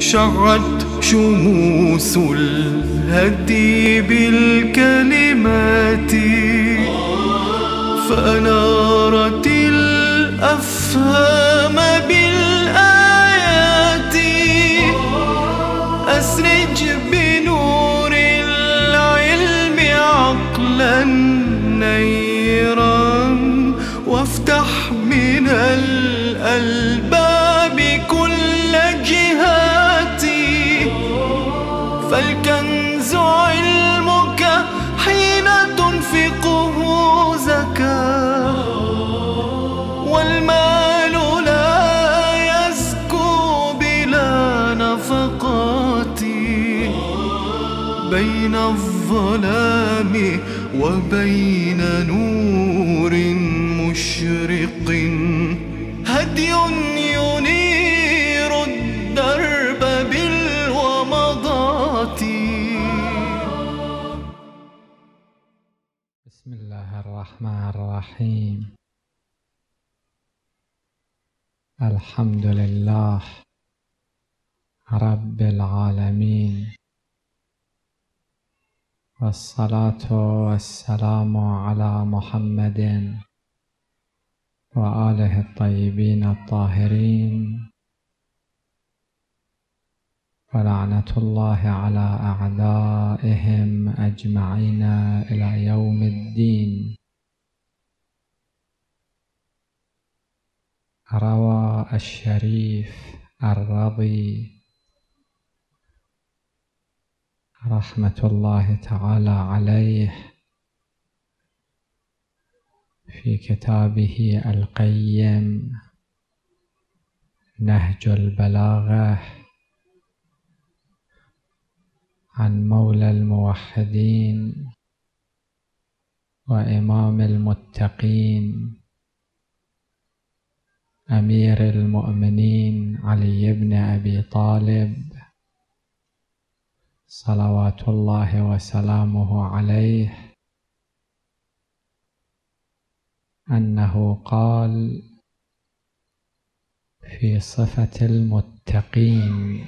شعت شموس الهدي بالكلمات فأنارت الأفهام بالآيات. أسرج بنور العلم عقلا نيرا وافتح من الألباب كل جهاتي. فالكنز علمك حين تنفقه زكاة والمال لا يزكو بلا نفقات. بين الظلام وبين نور مشرق هدي ينير الدرب بالومضات. بسم الله الرحمن الرحيم. الحمد لله رب العالمين، والصلاة والسلام على محمد وآله الطيبين الطاهرين، ولعنة الله على أعدائهم أجمعين إلى يوم الدين. روى الشريف الرضي رحمة الله تعالى عليه في كتابه القيم نهج البلاغة عن مولى الموحدين وإمام المتقين أمير المؤمنين علي بن أبي طالب صلوات الله وسلامه عليه أنه قال في صفة المتقين: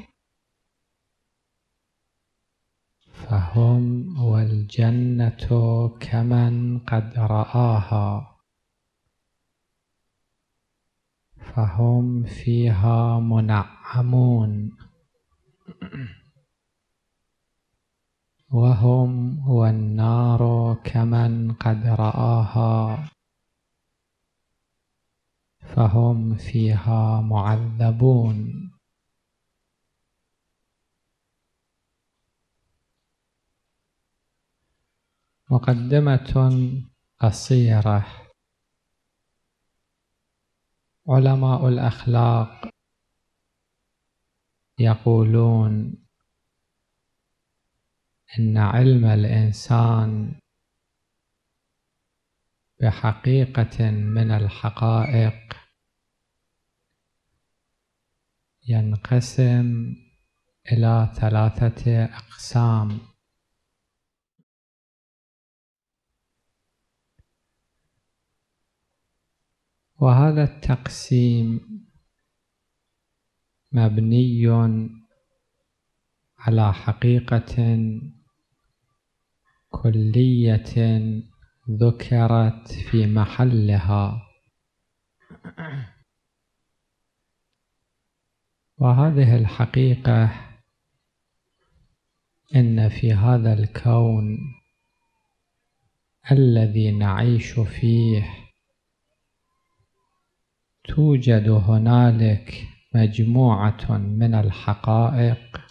فهم والجنة كمن قد رآها، فهم فيها منعمون، وهم والنار كمن قد رآها، فهم فيها معذبون. مقدمة قصيرة. علماء الأخلاق يقولون إن علم الإنسان بحقيقة من الحقائق ينقسم إلى 3 أقسام. وهذا التقسيم مبني على حقيقة كلية ذكرت في محلها، وهذه الحقيقة إن في هذا الكون الذي نعيش فيه توجد هنالك مجموعة من الحقائق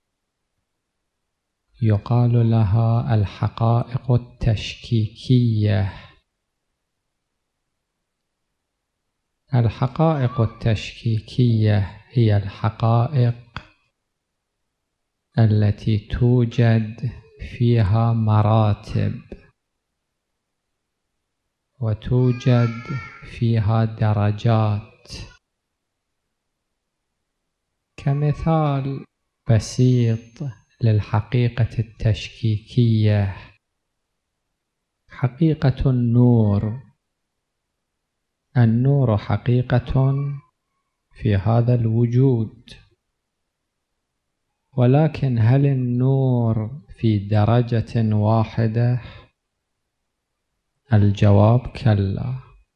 يقال لها الحقائق التشكيكية. الحقائق التشكيكية هي الحقائق التي توجد فيها مراتب وتوجد فيها درجات. كمثال بسيط للحقيقة التشكيكية: حقيقة النور. النور حقيقة في هذا الوجود، ولكن هل النور في درجة واحدة؟ الجواب كلا.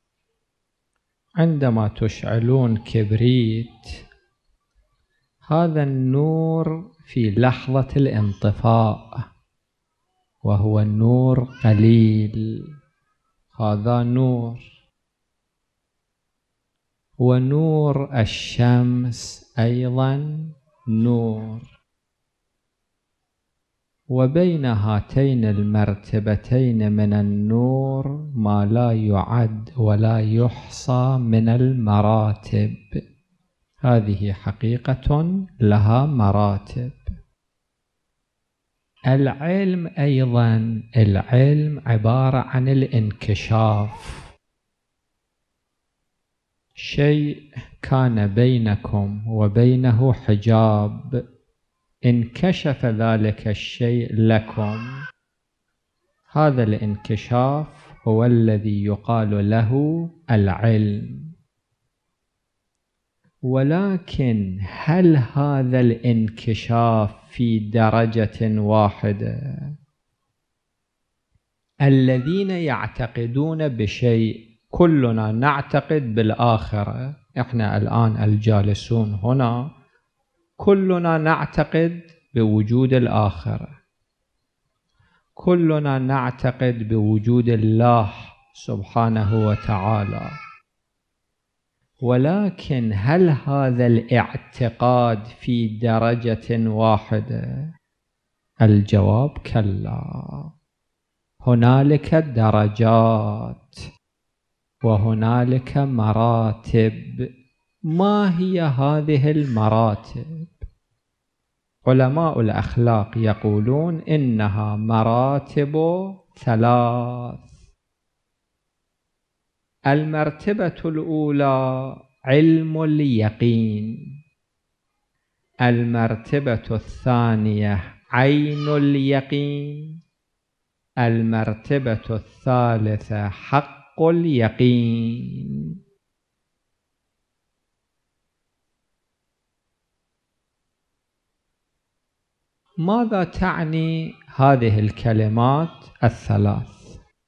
عندما تشعلون كبريت، هذا النور في لحظة الانطفاء وهو النور قليل، هذا نور. ونور الشمس أيضا نور. وبين هاتين المرتبتين من النور ما لا يعد ولا يحصى من المراتب. هذه حقيقة لها مراتب. العلم أيضا، العلم عبارة عن الانكشاف. شيء كان بينكم وبينه حجاب، انكشف ذلك الشيء لكم. هذا الانكشاف هو الذي يقال له العلم. ولكن هل هذا الانكشاف في درجة واحدة؟ الذين يعتقدون بشيء، كلنا نعتقد بالآخرة. احنا الآن الجالسون هنا كلنا نعتقد بوجود الآخرة، كلنا نعتقد بوجود الله سبحانه وتعالى. ولكن هل هذا الاعتقاد في درجة واحدة؟ الجواب كلا. هنالك درجات وهنالك مراتب. ما هي هذه المراتب؟ علماء الأخلاق يقولون إنها مراتب ثلاث. المرتبة الأولى علم اليقين، المرتبة الثانية عين اليقين، المرتبة الثالثة حق اليقين. ماذا تعني هذه الكلمات الثلاث؟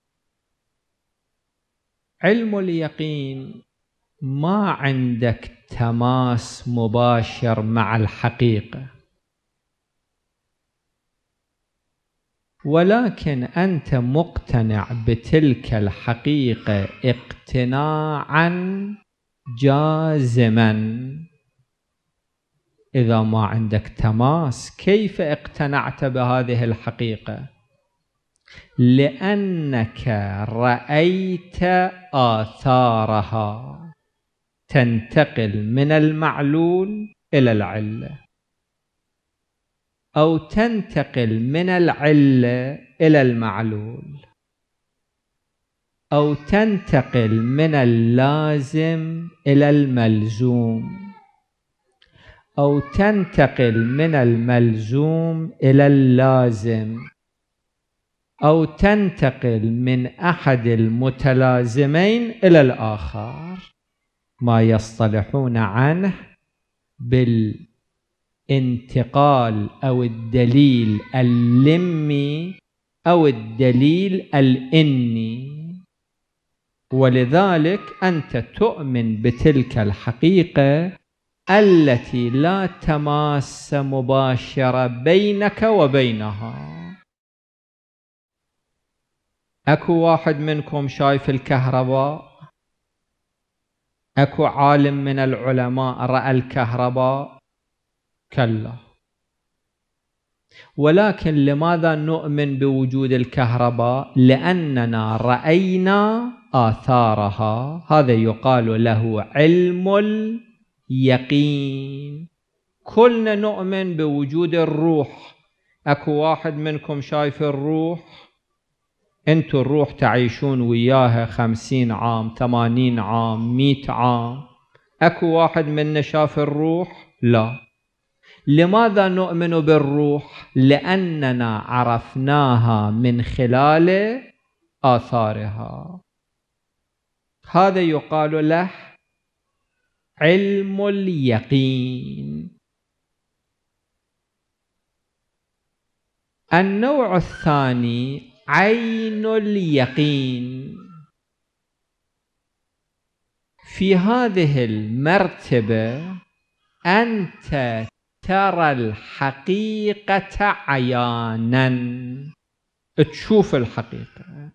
علم اليقين، ما عندك تماس مباشر مع الحقيقة، ولكن أنت مقتنع بتلك الحقيقة اقتناعا جازما. إذا ما عندك تماس كيف اقتنعت بهذه الحقيقة؟ لأنك رأيت آثارها تنتقل من المعلول إلى العلة، أو تنتقل من العلة إلى المعلول، أو تنتقل من اللازم إلى الملزوم، أو تنتقل من الملزوم إلى اللازم، أو تنتقل من أحد المتلازمين إلى الآخر، ما يصطلحون عنه بالانتقال أو الدليل اللمي أو الدليل الإني. ولذلك أنت تؤمن بتلك الحقيقة التي لا تماس مباشرة بينك وبينها. أكو واحد منكم شايف الكهرباء؟ أكو عالم من العلماء رأى الكهرباء؟ كلا. ولكن لماذا نؤمن بوجود الكهرباء؟ لأننا رأينا آثارها. هذا يقال له علم اليقين. كلنا نؤمن بوجود الروح. أكو واحد منكم شايف الروح؟ أنتوا الروح تعيشون وياها 50 عام 80 عام 100 عام. أكو واحد منا شاف الروح؟ لا. لماذا نؤمن بالروح؟ لأننا عرفناها من خلال آثارها. هذا يقال له علم اليقين. النوع الثاني عين اليقين. في هذه المرتبة أنت ترى الحقيقة عيانا، تشوف الحقيقة.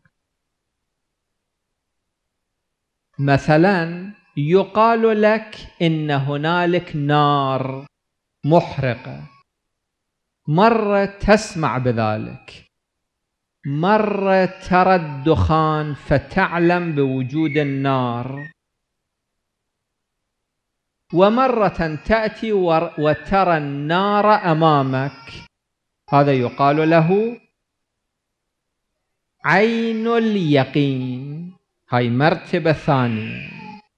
مثلا يقال لك إن هنالك نار محرقة، مرة تسمع بذلك، مرة ترى الدخان فتعلم بوجود النار، ومرة تأتي وترى النار أمامك. هذا يقال له عين اليقين. هاي مرتبة ثانية.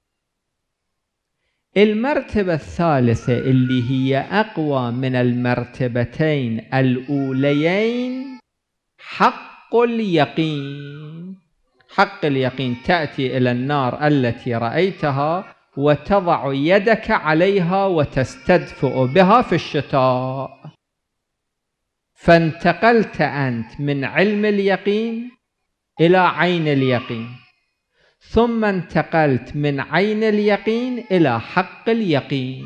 المرتبة الثالثة اللي هي أقوى من المرتبتين الأوليين حق اليقين. حق اليقين تأتي إلى النار التي رأيتها وتضع يدك عليها وتستدفئ بها في الشتاء، فانتقلت أنت من علم اليقين إلى عين اليقين، ثم انتقلت من عين اليقين إلى حق اليقين.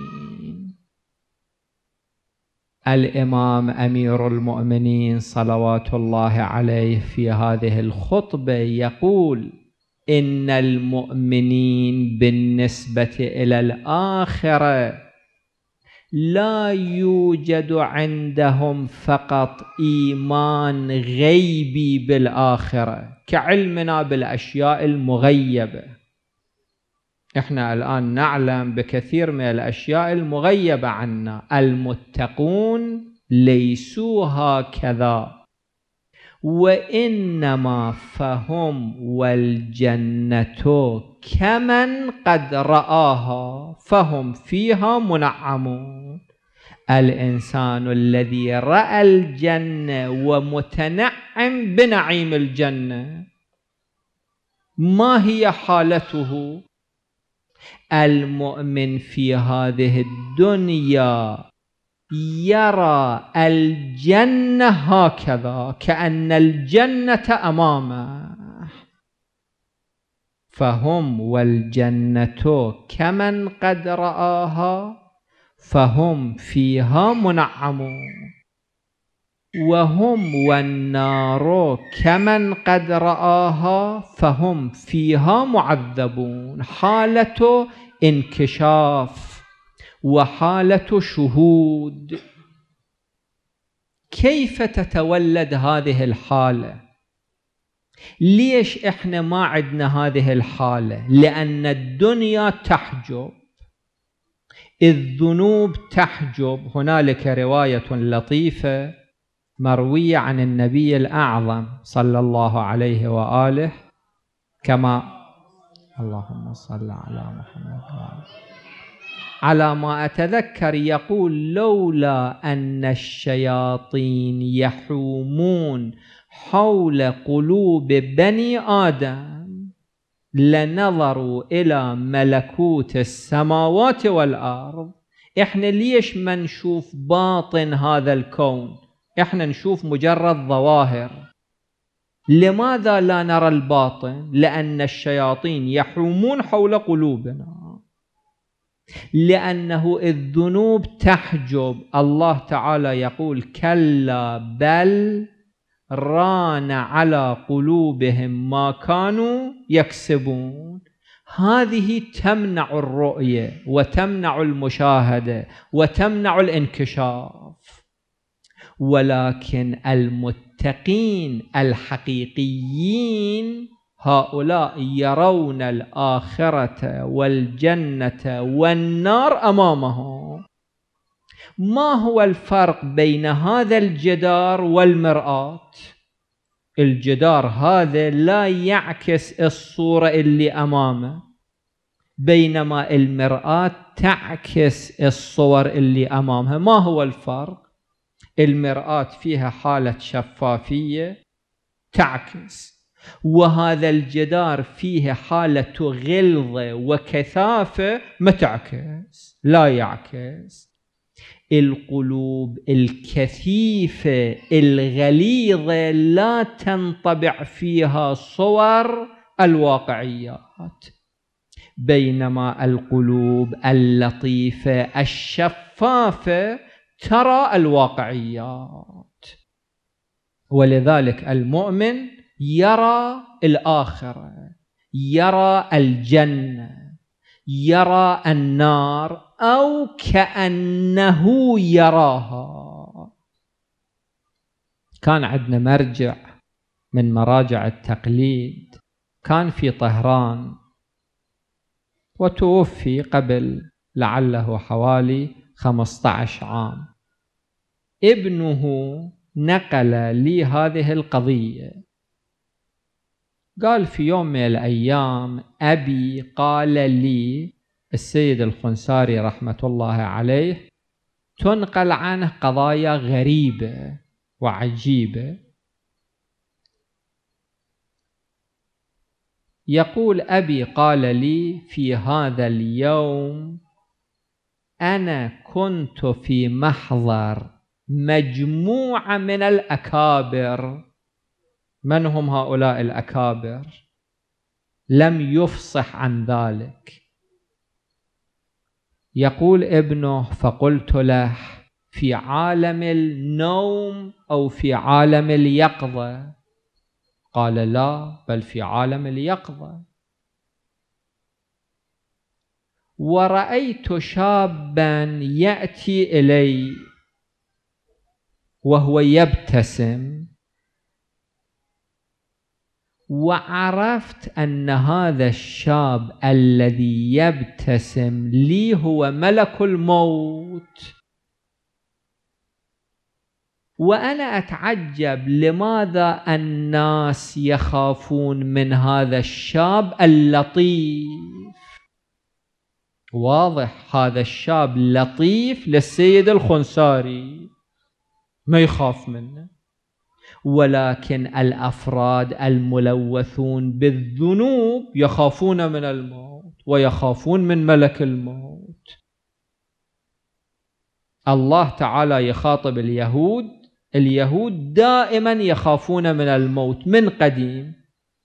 الإمام أمير المؤمنين صلوات الله عليه في هذه الخطبة يقول إن المؤمنين بالنسبة إلى الآخرة لا يوجد عندهم فقط إيمان غيبي بالآخرة كعلمنا بالأشياء المغيبة. إحنا الآن نعلم بكثير من الأشياء المغيبة عنا. المتقون ليسوا هكذا، وإنما فهم والجنة كمن قد رآها فهم فيها منعمون. الإنسان الذي رأى الجنة ومتنعم بنعيم الجنة ما هي حالته؟ المؤمن في هذه الدنيا يرى الجنة هكذا كأن الجنة أمامه، فهم والجنة كمن قد رآها فهم فيها منعمون، وهم والنار كمن قد رآها فهم فيها معذبون. حالة انكشاف وحالة شهود. كيف تتولد هذه الحالة؟ ليش إحنا ما عندنا هذه الحالة؟ لأن الدنيا تحجب، الذنوب تحجب. هنالك رواية لطيفة مروية عن النبي الأعظم صلى الله عليه وآله كما اللهم صل على محمد وآله. على ما أتذكر يقول لولا أن الشياطين يحومون حول قلوب بني آدم لنظروا إلى ملكوت السماوات والأرض. إحنا ليش ما نشوف باطن هذا الكون؟ إحنا نشوف مجرد ظواهر. لماذا لا نرى الباطن؟ لأن الشياطين يحومون حول قلوبنا، لأنه الذنوب تحجب. الله تعالى يقول كلا بل ران على قلوبهم ما كانوا يكسبون. هذه تمنع الرؤية وتمنع المشاهدة وتمنع الانكشاف. ولكن المتقين الحقيقيين هؤلاء يرون الآخرة والجنة والنار أمامهم. ما هو الفرق بين هذا الجدار والمرآة؟ الجدار هذا لا يعكس الصورة اللي أمامه، بينما المرآة تعكس الصور اللي أمامها. ما هو الفرق؟ المرآة فيها حالة شفافية تعكس، وهذا الجدار فيه حالة غلظة وكثافة ما تعكس، لا يعكس. القلوب الكثيفة الغليظة لا تنطبع فيها صور الواقعيات، بينما القلوب اللطيفة الشفافة ترى الواقعيات. ولذلك المؤمن يرى الآخرة، يرى الجنة، يرى النار، أو كأنه يراها. كان عندنا مرجع من مراجع التقليد كان في طهران، وتوفي قبل لعله حوالي 15 عام. ابنه نقل لي هذه القضية، قال في يوم من الأيام أبي قال لي السيد الخنساري رحمة الله عليه تنقل عنه قضايا غريبة وعجيبة. يقول أبي قال لي في هذا اليوم أنا كنت في محضر مجموعة من الأكابر. من هم هؤلاء الأكابر؟ لم يفصح عن ذلك. يقول ابنه فقلت له في عالم النوم أو في عالم اليقظة؟ قال لا، بل في عالم اليقظة. ورأيت شابا يأتي إلي وهو يبتسم، وعرفت أن هذا الشاب الذي يبتسم لي هو ملك الموت. وأنا أتعجب لماذا الناس يخافون من هذا الشاب اللطيف. واضح هذا الشاب لطيف للسيد الخنساري، ما يخاف منه، ولكن الأفراد الملوثون بالذنوب يخافون من الموت ويخافون من ملك الموت. الله تعالى يخاطب اليهود دائما يخافون من الموت من قديم،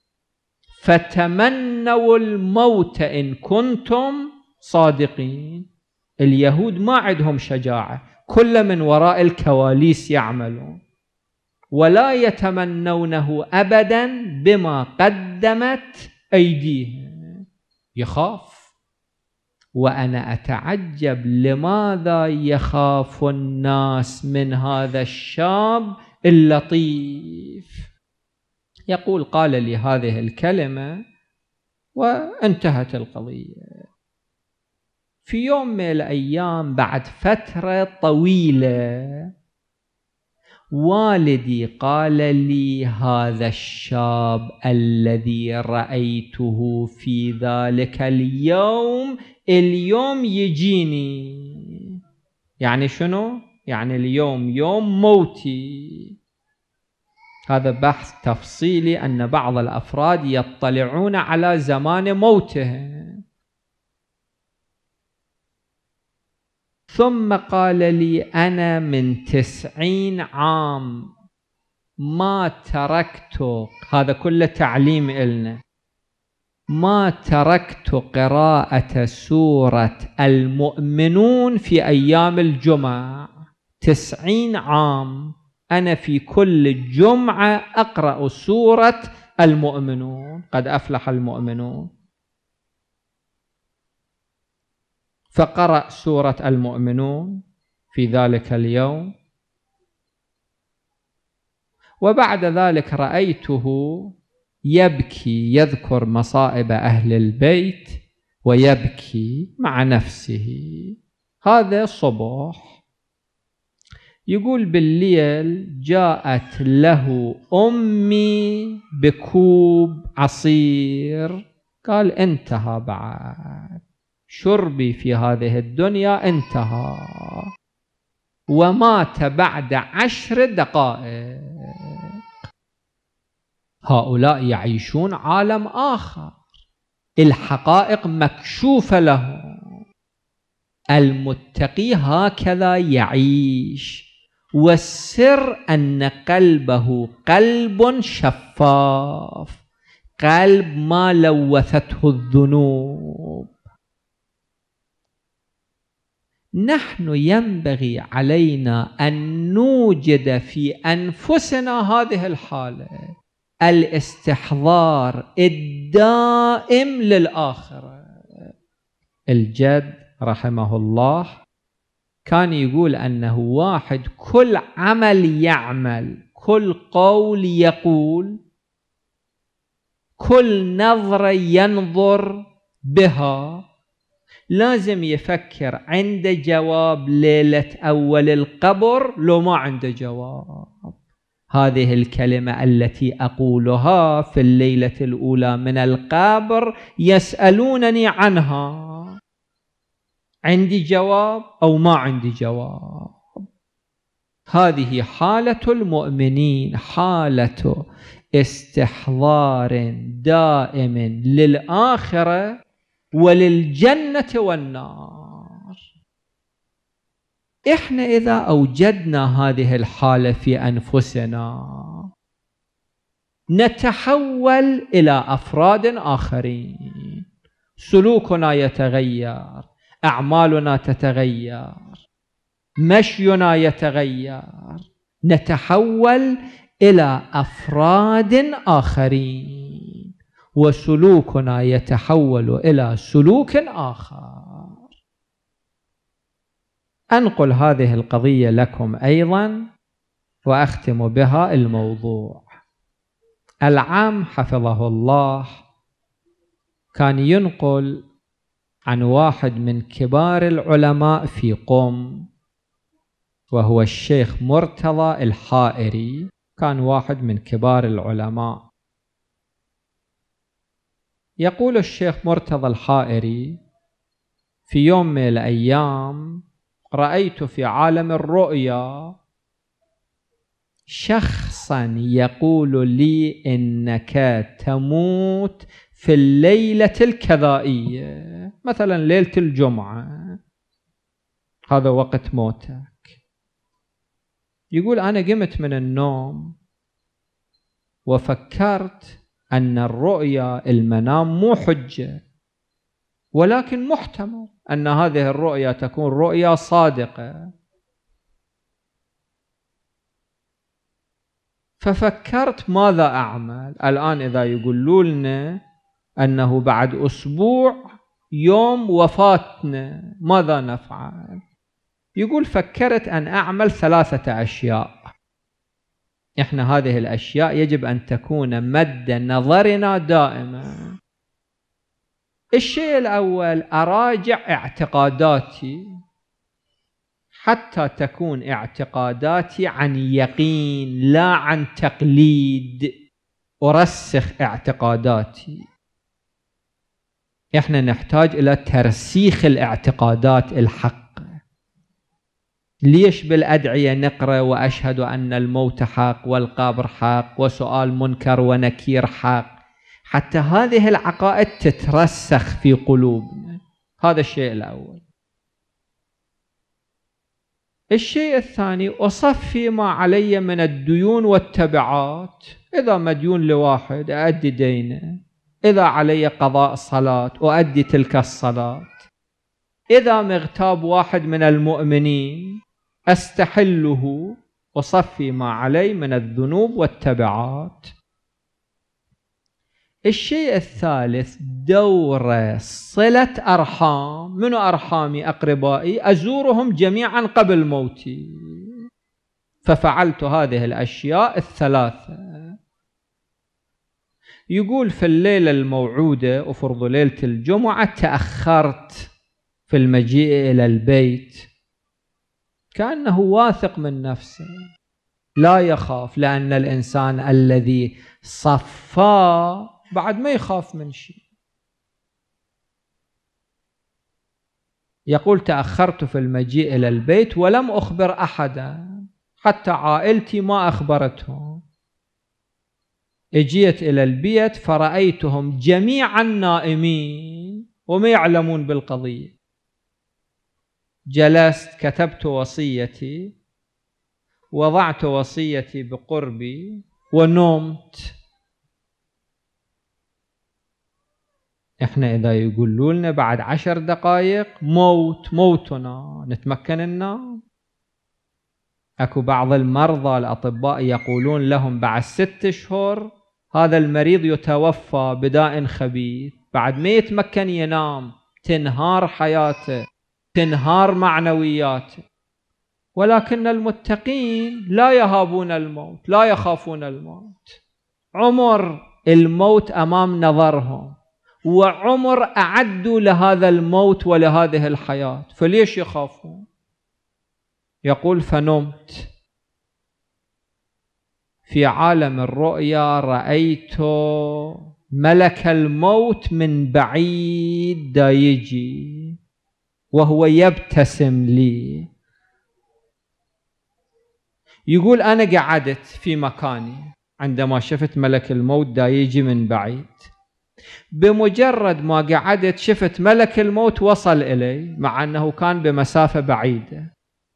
فتمنوا الموت إن كنتم صادقين. اليهود ما عندهم شجاعة، كل من وراء الكواليس يعملون، ولا يتمنونه أبدا بما قدمت أيديهم، يخاف. وأنا أتعجب لماذا يخاف الناس من هذا الشاب اللطيف. يقول قال لي هذه الكلمة وانتهت القضية. في يوم من الأيام بعد فترة طويلة والدي قال لي هذا الشاب الذي رأيته في ذلك اليوم يجيني. يعني شنو؟ يعني اليوم يوم موتي. هذا بحث تفصيلي أن بعض الأفراد يطلعون على زمان موتهم. ثم قال لي أنا من 90 عام ما تركت، هذا كله تعليم إلنا، ما تركت قراءة سورة المؤمنون في أيام الجمعة. 90 عام أنا في كل جمعة أقرأ سورة المؤمنون، قد أفلح المؤمنون. فقرأ سورة المؤمنون في ذلك اليوم، وبعد ذلك رأيته يبكي، يذكر مصائب أهل البيت ويبكي مع نفسه. هذا الصبح. يقول بالليل جاءت له أمي بكوب عصير، قال انتهى بعد شربي في هذه الدنيا، انتهى. ومات بعد 10 دقائق. هؤلاء يعيشون عالم آخر، الحقائق مكشوفة لهم. المتقي هكذا يعيش، والسر أن قلبه قلب شفاف، قلب ما لوثته الذنوب. نحن ينبغي علينا أن نوجد في أنفسنا هذه الحالة، الاستحضار الدائم للآخرة. الجد رحمه الله كان يقول أنه واحد كل عمل يعمل، كل قول يقول، كل نظرة ينظر بها لازم يفكر عنده جواب ليلة أول القبر لو ما عنده جواب. هذه الكلمة التي أقولها في الليلة الأولى من القبر يسألونني عنها، عندي جواب أو ما عندي جواب؟ هذه حالة المؤمنين، حالة استحضار دائم للآخرة وللجنة والنار. إحنا إذا أوجدنا هذه الحالة في أنفسنا نتحول إلى أفراد آخرين، سلوكنا يتغير، أعمالنا تتغير، مشينا يتغير، نتحول إلى أفراد آخرين، وسلوكنا يتحول إلى سلوك آخر. أنقل هذه القضية لكم أيضا وأختم بها الموضوع. العام حفظه الله كان ينقل عن واحد من كبار العلماء في قم، وهو الشيخ مرتضى الحائري، كان واحد من كبار العلماء. يقول الشيخ مرتضى الحائري: في يوم من الأيام رأيت في عالم الرؤيا شخصا يقول لي إنك تموت في الليلة الكذائية، مثلا ليلة الجمعة، هذا وقت موتك. يقول أنا قمت من النوم وفكرت أن الرؤيا المنام مو حجة، ولكن محتمل أن هذه الرؤيا تكون رؤيا صادقة. ففكرت ماذا أعمل الآن إذا يقولوا لنا أنه بعد أسبوع يوم وفاتنا، ماذا نفعل؟ يقول فكرت أن أعمل 3 أشياء. إحنا هذه الأشياء يجب أن تكون مد نظرنا دائما. الشيء الأول أراجع اعتقاداتي حتى تكون اعتقاداتي عن يقين لا عن تقليد، أرسخ اعتقاداتي. إحنا نحتاج إلى ترسيخ الاعتقادات الحق. ليش بالأدعية نقرأ وأشهد أن الموت حق والقبر حق وسؤال منكر ونكير حق؟ حتى هذه العقائد تترسخ في قلوبنا. هذا الشيء الأول. الشيء الثاني أصفي ما علي من الديون والتبعات. إذا مديون لواحد أؤدي دينه، إذا علي قضاء صلاة أؤدي تلك الصلاة، إذا مغتاب واحد من المؤمنين أستحله، أصفي ما علي من الذنوب والتبعات. الشيء الثالث دور صلة أرحام. من أرحامي؟ أقربائي، أزورهم جميعا قبل موتي. ففعلت هذه الأشياء الثلاثة. يقول في الليلة الموعودة، أفرض ليلة الجمعة، تأخرت في المجيء إلى البيت، كأنه واثق من نفسه لا يخاف، لأن الإنسان الذي صفى بعد ما يخاف من شيء. يقول تأخرت في المجيء إلى البيت ولم أخبر أحدا، حتى عائلتي ما أخبرتهم. اجيت إلى البيت فرأيتهم جميعا نائمين وما يعلمون بالقضية. جلست كتبت وصيتي، وضعت وصيتي بقربي ونمت. احنا اذا يقولوا لنا بعد 10 دقائق موتنا نتمكن النوم. اكو بعض المرضى الأطباء يقولون لهم بعد 6 أشهر هذا المريض يتوفى بداء خبيث، بعد ما يتمكن ينام، تنهار حياته، تنهار معنوياته. ولكن المتقين لا يهابون الموت، لا يخافون الموت. عمر الموت أمام نظرهم، وعمر أعدوا لهذا الموت ولهذه الحياة، فليش يخافون؟ يقول فنمت في عالم الرؤيا، رأيت ملك الموت من بعيد دا يجي وهو يبتسم لي. يقول أنا قعدت في مكاني عندما شفت ملك الموت دا يجي من بعيد. بمجرد ما قعدت شفت ملك الموت وصل إلي، مع أنه كان بمسافة بعيدة.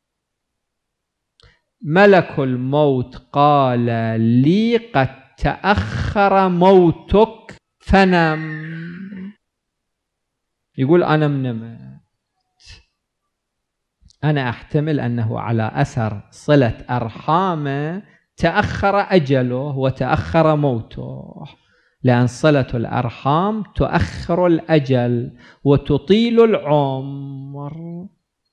ملك الموت قال لي قد تأخر موتك فنم. يقول أنا منمت، أنا أحتمل أنه على أثر صلة أرحامه تأخر أجله وتأخر موته، لأن صلة الأرحام تؤخر الأجل وتطيل العمر.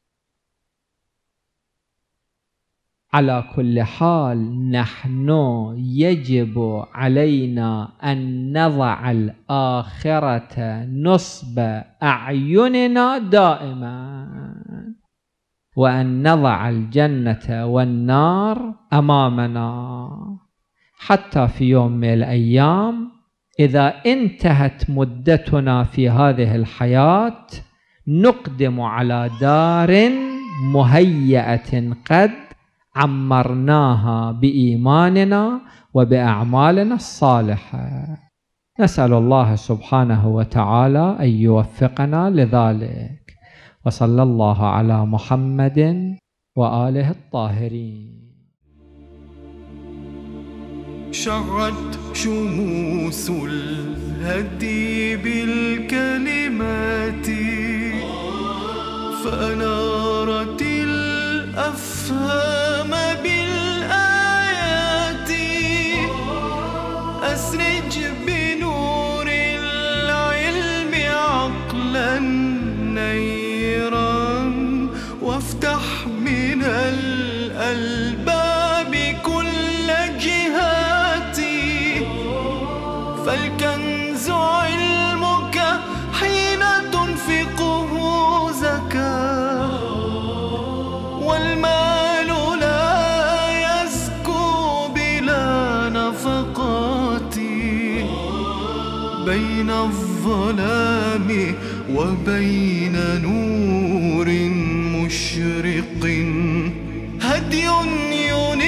على كل حال نحن يجب علينا أن نضع الآخرة نصب أعيننا دائما، وأن نضع الجنة والنار أمامنا، حتى في يوم من الأيام إذا انتهت مدتنا في هذه الحياة نقدم على دار مهيئة قد عمرناها بإيماننا وبأعمالنا الصالحة. نسأل الله سبحانه وتعالى أن يوفقنا لذلك، وصلى الله على محمد وآله الطاهرين. شعت شموس الهدي بالكلمات، فأنارت الأفهام بالآيات. أسرج بنور العلم عقلا نيرا، وافتح من الألباب كل جهاتي. فالكنز علمك حين تنفقه زكاة، والمال لا يزكو بلا نفقات. بين الظلام وبين نور مشرق هدي